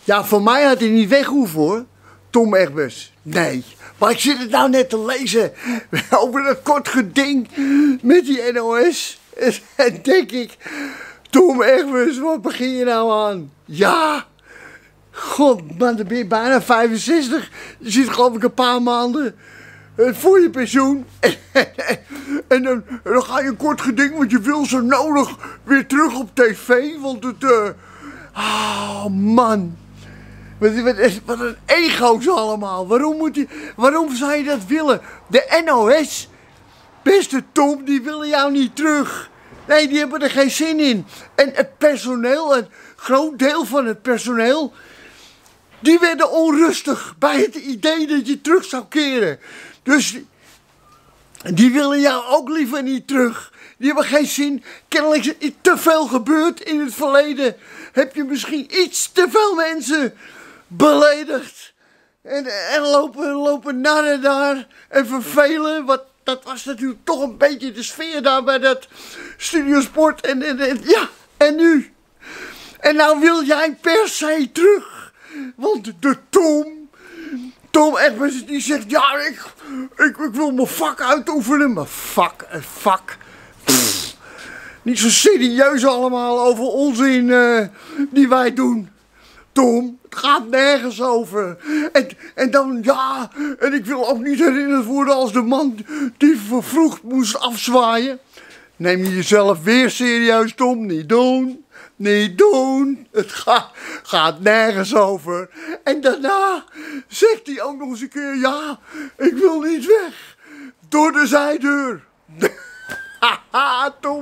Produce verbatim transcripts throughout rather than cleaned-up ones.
Ja, voor mij had hij niet weg hoeven hoor, Tom Egbers. Nee, maar ik zit het nou net te lezen over dat kort geding met die N O S. En denk ik, Tom Egbers, wat begin je nou aan? Ja, god man, dan ben je bijna vijfenzestig. Je zit geloof ik een paar maanden voor je pensioen. En dan, dan ga je een kort geding, want je wil zo nodig weer terug op tv. Want het, uh... oh man. Wat, wat, wat een ego's allemaal. Waarom, moet je, waarom zou je dat willen? De N O S, beste Tom, die willen jou niet terug. Nee, die hebben er geen zin in. En het personeel, een groot deel van het personeel, die werden onrustig bij het idee dat je terug zou keren. Dus die willen jou ook liever niet terug. Die hebben geen zin. Kennelijk is te veel gebeurd in het verleden. Heb je misschien iets te veel mensen beledigd. En, en lopen, lopen narren daar en vervelen. Wat, dat was natuurlijk toch een beetje de sfeer daar bij dat Studiosport. En, en, en ja, en nu? En nou wil jij per se terug. Want de Tom... Tom Egbers die zegt, ja, ik, ik, ik wil mijn vak uitoefenen. Mijn vak, een vak. Pff, niet zo serieus allemaal over onzin uh, die wij doen. Tom, het gaat nergens over. En, en dan, ja, en ik wil ook niet herinnerd worden als de man die vervroegd moest afzwaaien. Neem je jezelf weer serieus, Tom, niet doen. Niet doen, het ga, gaat nergens over. En daarna zegt hij ook nog eens een keer, ja, ik wil niet weg. Door de zijdeur. Haha, Tom.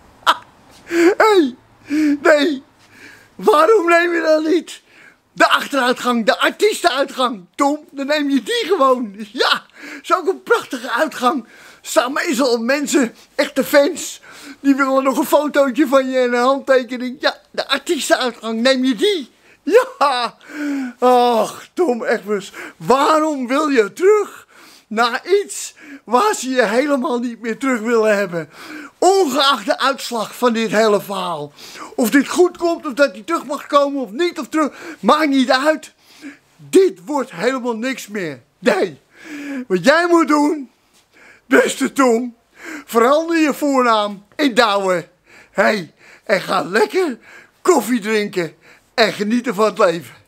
Hé, hey, nee, waarom neem je dan niet de achteruitgang, de artiestenuitgang, Tom? Dan neem je die gewoon. Ja, is ook een prachtige uitgang. Staan meestal mensen, echte fans, die willen nog een fotootje van je en een handtekening. Ja, de artiestenuitgang, neem je die? Ja. Ach, Tom Egbers, waarom wil je terug naar iets waar ze je helemaal niet meer terug willen hebben? Ongeacht de uitslag van dit hele verhaal. Of dit goed komt, of dat hij terug mag komen of niet, of terug, maakt niet uit. Dit wordt helemaal niks meer. Nee, wat jij moet doen, beste Tom, verander je voornaam in Douwe. Hey, en ga lekker koffie drinken en genieten van het leven.